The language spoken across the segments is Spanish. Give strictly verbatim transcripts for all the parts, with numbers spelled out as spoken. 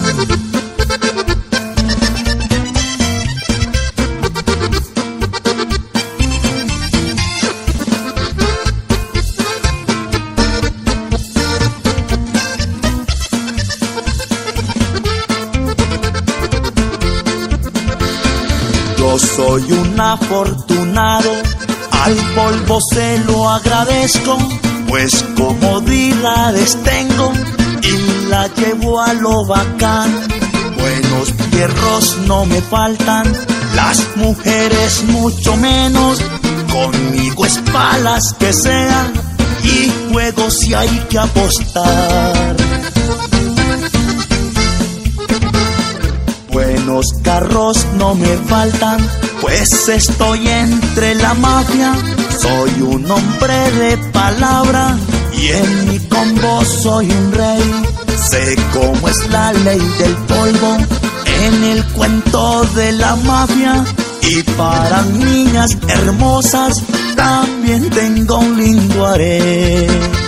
Yo soy un afortunado, al polvo se lo agradezco, pues comodidades tengo y la llevo a lo bacán. Buenos fierros no me faltan, las mujeres mucho menos, conmigo es palas que sean y juego si hay que apostar. Buenos carros no me faltan, pues estoy entre la mafia. Soy un hombre de palabra y en mi combo soy un rey. Sé cómo es la ley del polvo en el cuento de la mafia. Y para niñas hermosas también tengo un lindo haré.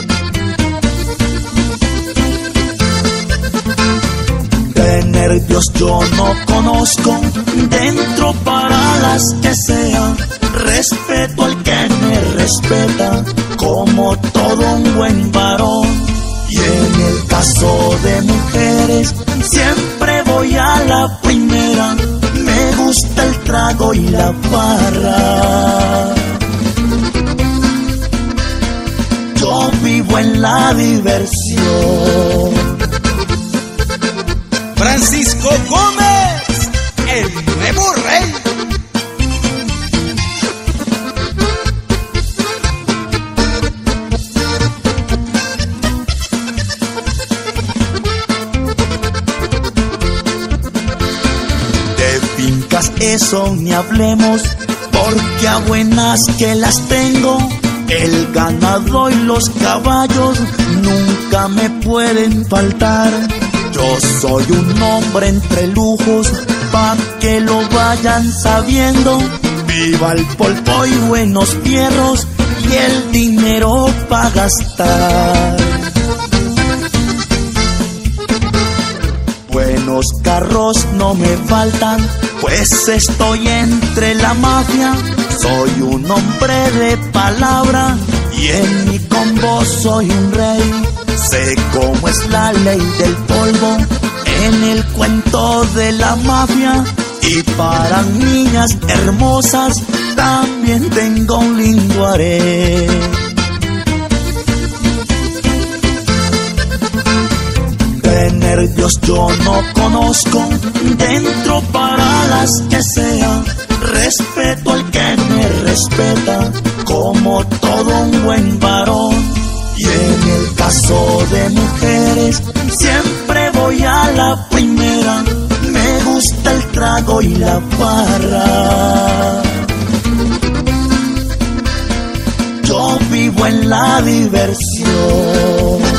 De nervios yo no conozco, dentro para las que sea. Respeto al que me respeta, como todo un buen varón. Y en el caso de mujeres, siempre voy a la primera. Me gusta el trago y la farra. Yo vivo en la diversión. Francisco Gómez, el nuevo rey. De fincas eso ni hablemos, porque a buenas que las tengo. El ganado y los caballos nunca me pueden faltar. Yo soy un hombre entre lujos, pa' que lo vayan sabiendo. Viva el polvo y buenos fierros, y el dinero pa' gastar. Buenos carros no me faltan, pues estoy entre la mafia. Soy un hombre de palabra, y en mi combo soy un rey. Sé cómo es la ley del polvo en el cuento de la mafia. Y para niñas hermosas también tengo un lindo haré. De nervios yo no conozco, dentro para las que sea. Respeto al que me respeta, como todo un buen varón. Y en el caso de mujeres, siempre voy a la primera. Me gusta el trago y la farra. Yo vivo en la diversión.